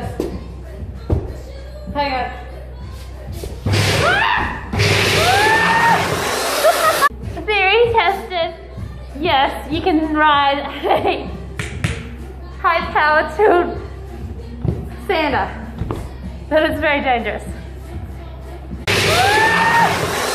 goes. Hang on. Theory tested. Yes, you can ride a high-powered tool sander. That is very dangerous.